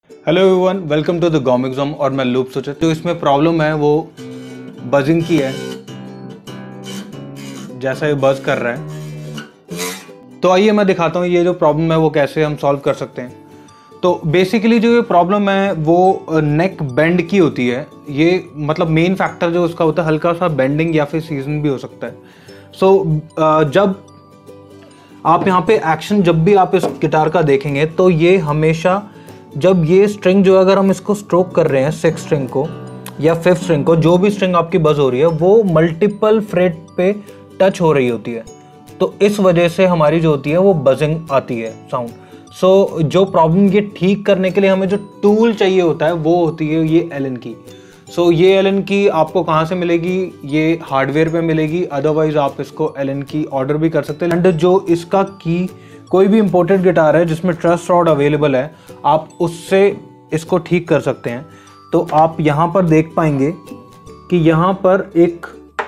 Hello everyone, welcome to the गॉमिक्सम। और मैं लूप सुचित। जो इसमें प्रॉब्लम है वो बजिंग की है, जैसा ये बज कर रहा है। तो आइए मैं दिखाता हूँ ये जो प्रॉब्लम है वो कैसे हम सॉल्व कर सकते हैं। तो बेसिकली जो ये प्रॉब्लम है वो नेक बेंड की होती है। ये मतलब मेन फैक्टर जो उसका होता है हल्का सा बेंडिंग या फिर सीजन भी हो सकता है। जब आप यहाँ पे एक्शन जब भी आप इस गिटार का देखेंगे तो ये हमेशा जब ये स्ट्रिंग जो अगर हम इसको स्ट्रोक कर रहे हैं 6 स्ट्रिंग को या 5th स्ट्रिंग को, जो भी स्ट्रिंग आपकी बज हो रही है वो मल्टीपल फ्रेट पे टच हो रही होती है। तो इस वजह से हमारी जो होती है वो बजिंग आती है साउंड। जो प्रॉब्लम ये ठीक करने के लिए हमें जो टूल चाहिए होता है वो होती है ये एलन की। ये एलन की आपको कहाँ से मिलेगी? ये हार्डवेयर पे मिलेगी, अदरवाइज आप इसको एलन की ऑर्डर भी कर सकते हैं। एंड जो इसका की कोई भी इंपोर्टेड गिटार है जिसमें ट्रस रॉड अवेलेबल है, आप उससे इसको ठीक कर सकते हैं। तो आप यहाँ पर देख पाएंगे कि यहाँ पर एक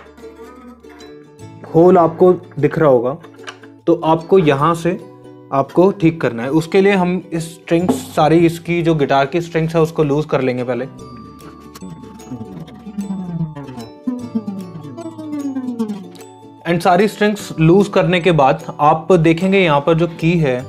होल आपको दिख रहा होगा, तो आपको यहाँ से आपको ठीक करना है। उसके लिए हम इस स्ट्रिंग्स सारी इसकी जो गिटार की स्ट्रिंग्स है उसको लूज कर लेंगे पहले। एंड सारी स्ट्रिंग्स लूज करने के बाद आप देखेंगे यहाँ पर जो की है,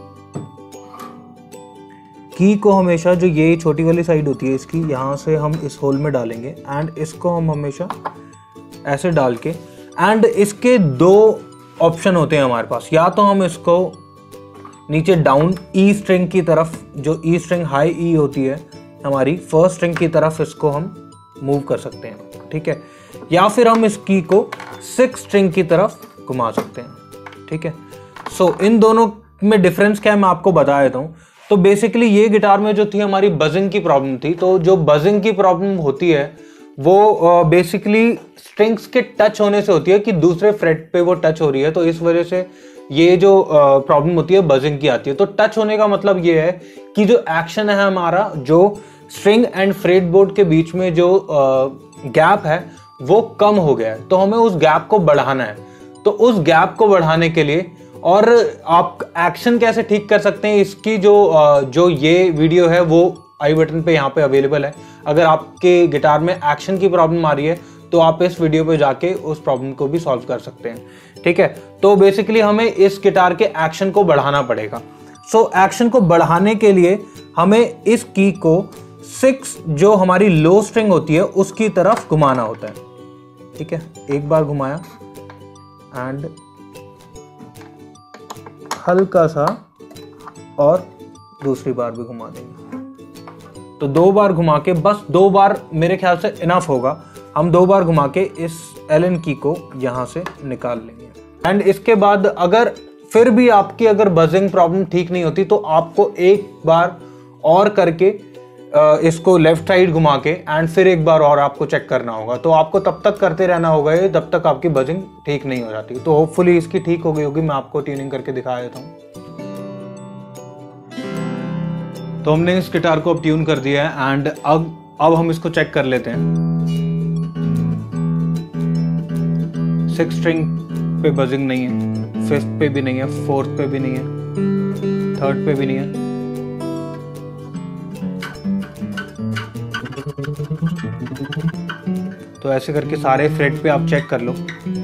की को हमेशा जो ये छोटी वाली साइड होती है इसकी, यहाँ से हम इस होल में डालेंगे एंड इसको हम हमेशा ऐसे डाल के, एंड इसके 2 ऑप्शन होते हैं हमारे पास। या तो हम इसको नीचे डाउन ई स्ट्रिंग की तरफ, जो ई स्ट्रिंग हाई ई होती है हमारी फर्स्ट स्ट्रिंग की तरफ, इसको हम मूव कर सकते हैं, ठीक है। या फिर हम इस की को 6 स्ट्रिंग की तरफ घुमा सकते हैं, ठीक है। इन दोनों में डिफरेंस क्या है मैं आपको बता देता हूँ। तो बेसिकली ये गिटार में जो थी हमारी बजिंग की प्रॉब्लम थी। तो जो बजिंग की प्रॉब्लम होती है वो बेसिकली स्ट्रिंग्स के टच होने से होती है कि दूसरे फ्रेट पे वो टच हो रही है। तो इस वजह से ये जो प्रॉब्लम होती है बजिंग की आती है। तो टच होने का मतलब ये है कि जो एक्शन है हमारा, जो स्ट्रिंग एंड फ्रेट बोर्ड के बीच में जो गैप है वो कम हो गया है। तो हमें उस गैप को बढ़ाना है। तो उस गैप को बढ़ाने के लिए, और आप एक्शन कैसे ठीक कर सकते हैं इसकी जो ये वीडियो है वो आई बटन पे यहाँ पे अवेलेबल है। अगर आपके गिटार में एक्शन की प्रॉब्लम आ रही है तो आप इस वीडियो पे जाके उस प्रॉब्लम को भी सॉल्व कर सकते हैं, ठीक है। तो बेसिकली हमें इस गिटार के एक्शन को बढ़ाना पड़ेगा। एक्शन को बढ़ाने के लिए हमें इस की को 6 जो हमारी लो स्ट्रिंग होती है उसकी तरफ घुमाना होता है, ठीक है। एक बार घुमाया एंड हल्का सा, और दूसरी बार भी घुमा देंगे। तो 2 बार घुमा के, बस 2 बार मेरे ख्याल से इनफ होगा। हम 2 बार घुमा के इस एलन की को यहां से निकाल लेंगे। एंड इसके बाद अगर फिर भी आपकी अगर बजिंग प्रॉब्लम ठीक नहीं होती तो आपको एक बार और करके इसको लेफ्ट साइड घुमा के एंड फिर एक बार और आपको चेक करना होगा। तो आपको तब तक करते रहना होगा ये, जब तक आपकी बजिंग ठीक नहीं हो जाती। तो होपफुली इसकी ठीक हो गई होगी। मैं आपको ट्यूनिंग करके दिखा देता हूँ। तो हमने इस गिटार को अब ट्यून कर दिया है एंड अब हम इसको चेक कर लेते हैं। 6 स्ट्रिंग पे बजिंग नहीं है, 5th पे भी नहीं है, 4th पे भी नहीं है, 3rd पे भी नहीं है। तो ऐसे करके सारे फ्रेट पे आप चेक कर लो।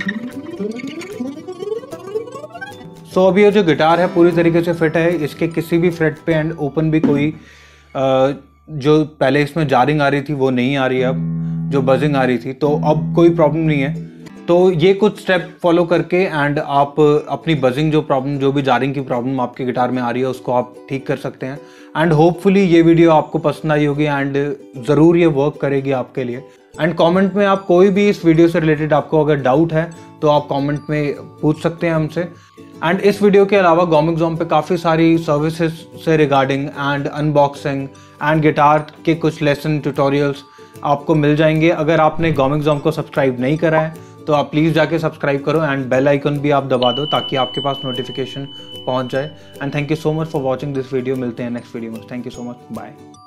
अभी ये जो गिटार है पूरी तरीके से फिट है। इसके किसी भी फ्रेट पे एंड ओपन भी कोई जो पहले इसमें जारिंग आ रही थी वो नहीं आ रही है, अब जो बजिंग आ रही थी। तो अब कोई प्रॉब्लम नहीं है। तो ये कुछ स्टेप फॉलो करके एंड आप अपनी बजिंग जो प्रॉब्लम, जो भी जारिंग की प्रॉब्लम आपके गिटार में आ रही है उसको आप ठीक कर सकते हैं। एंड होपफुली ये वीडियो आपको पसंद आई होगी एंड ज़रूर ये वर्क करेगी आपके लिए। एंड कमेंट में आप कोई भी इस वीडियो से रिलेटेड आपको अगर डाउट है तो आप कमेंट में पूछ सकते हैं हमसे। एंड इस वीडियो के अलावा गॉमिक्सम पे काफ़ी सारी सर्विसेज से regarding and unboxing and guitar के कुछ लेसन ट्यूटोरियल्स आपको मिल जाएंगे। अगर आपने गॉमिक्सम को सब्सक्राइब नहीं करा है तो आप प्लीज़ जाके सब्सक्राइब करो एंड बेल आइकन भी आप दबा दो ताकि आपके पास नोटिफिकेशन पहुंच जाए। And thank you so much for watching this video. मिलते हैं नेक्स्ट वीडियो में। Thank you so much, bye.